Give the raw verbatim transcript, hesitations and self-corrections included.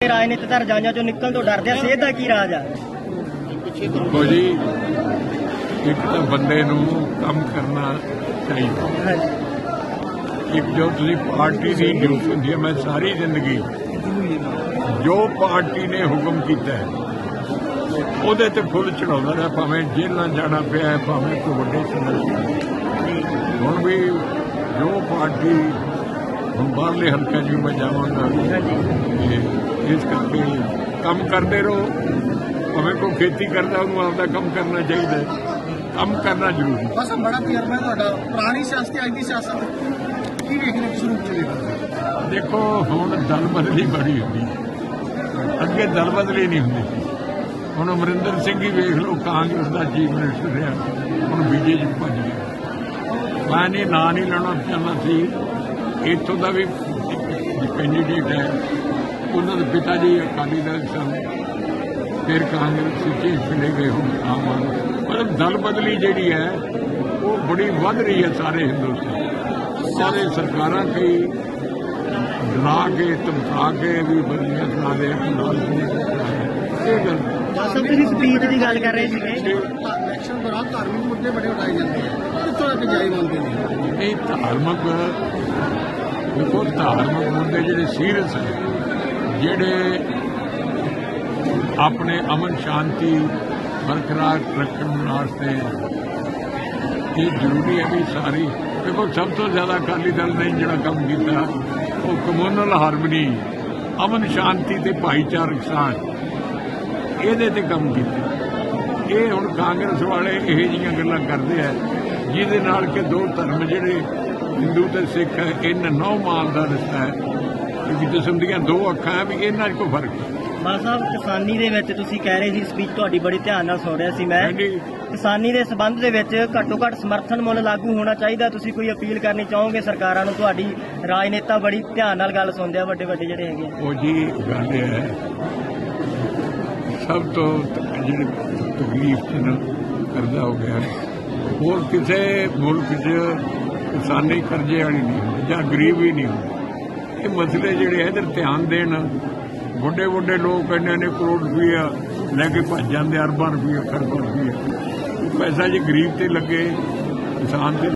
राजनीति का रजाइयां चो निकल तो डरदे आ, सेहत दा की राज आ? देखो जी, एक तो बंदे नूं काम करना चाहिए। एक जो तुसी पार्टी की ड्यूटी होंदी है, मैं सारी जिंदगी जो पार्टी ने हुक्म किया है ਉਹਦੇ ਤੇ फुल चढ़ाता रहा, भावें जेलों जाना पाया, भावें कोई वड्डे संघर्ष। हुण भी जो पार्टी हुण बाहरले हल्के च मैं जावांगा, इस करके काम करते रहो। भावें कोई खेती करता उन्होंने आपका काम करना चाहिए, काम करना जरूरी। बस बड़ा तजर्बा है तुहाडा, पुरानी सियासत अज की सियासत की वेखने किस रूप में देखो? देखो हुण दल बदली बड़ी होंदी, अगे दल बदली नहीं होंदी। हुण अमरिंदर सिंह ही वेख लो, कांग्रेस का चीफ मिनिस्टर रहा, हुण बीजेपी भज गया। मैं नहीं ना नहीं लेना चाहना सी, इतों का भी कैंडीडेट है, उन्होंने पिता जी अकाली दल सन, फिर कांग्रेस चीफ चले गए, हूँ आम आदमी। मतलब दल बदली जी है वो बड़ी वध रही है सारे हिंदुस्तान। सारे सरकारां कई डरा के धमका के भी बदलियां सुना दे, ये गल स्पीच की गल कर रहे थे। इलेक्शन दौरान धार्मिक मुद्दे बड़े उठाए जाते हैं, कितों तक जायज मानते हैं? नहीं, धार्मिक देखो, धार्मिक मुद्दे जेडे सीरियस है, जेडे अपने अमन शांति बरकरार रखने वास्ते ये जरूरी है भी सारी। देखो सब तो ज्यादा अकाली दल ने जो काम किया वो कम्यूनल हारमनी, अमन शांति ते भाईचारक साझ, ਇਹਦੇ ਤੇ ਕੰਮ ਕੀਤਾ। ਇਹ ਹੁਣ ਕਾਂਗਰਸ ਵਾਲੇ ਇਹੋ ਜਿਹੀਆਂ ਗੱਲਾਂ ਕਰਦੇ ਆ ਜਿਹਦੇ ਨਾਲ ਕਿ ਦੋ ਧਰਮ ਜਿਹੜੇ ਹਿੰਦੂ ਤੇ ਸਿੱਖ ਹੈ, ਇਹਨਾਂ ਨੌ ਮਾਲ ਦਾ ਰਿਸ਼ਤਾ ਹੈ, ਇੱਕ ਕਿਸਮ ਦੀਆਂ ਦੋ ਅੱਖਾਂ ਹੈ, ਵੀ ਇਹਨਾਂ 'ਚ ਕੋਈ ਫਰਕ ਨਹੀਂ। ਬਾਦ ਸਾਹਿਬ, ਕਿਸਾਨੀ ਦੇ ਵਿੱਚ ਤੁਸੀਂ ਕਹਿ ਰਹੇ ਸੀ, ਸਪੀਚ ਤੁਹਾਡੀ ਬੜੀ ਧਿਆਨ ਨਾਲ ਸੁਣ ਰਿਹਾ ਸੀ ਮੈਂ, ਕਿਸਾਨੀ ਦੇ ਸੰਬੰਧ ਦੇ ਵਿੱਚ ਘੱਟੋ ਘੱਟ ਸਮਰਥਨ ਮੁੱਲ ਲਾਗੂ ਹੋਣਾ ਚਾਹੀਦਾ। ਤੁਸੀਂ ਕੋਈ ਅਪੀਲ ਕਰਨੀ ਚਾਹੋਗੇ ਸਰਕਾਰਾਂ ਨੂੰ? ਤੁਹਾਡੀ ਰਾਜਨੇਤਾ ਬੜੀ ਧਿਆਨ ਨਾਲ ਗੱਲ ਸੁਣਦੇ ਆ, ਵੱਡੇ ਵੱਡੇ ਜਿਹੜੇ ਹੈਗੇ। ਉਹ ਜੀ ਗੱਲ ਇਹ ਹੈ, सब तो जी तकलीफ करदा हो गया, और किसी मुल्क च किसानी कर्जे वाली नहीं होती, जां गरीब ही नहीं होती। ये मसले जिहड़े इधर ध्यान देन, बड़े बड़े लोग कहने ने करोड़ रुपया लैके भज जाते, अरबां रुपया खरबां रुपया पैसा जी गरीब ते लगे, किसान ते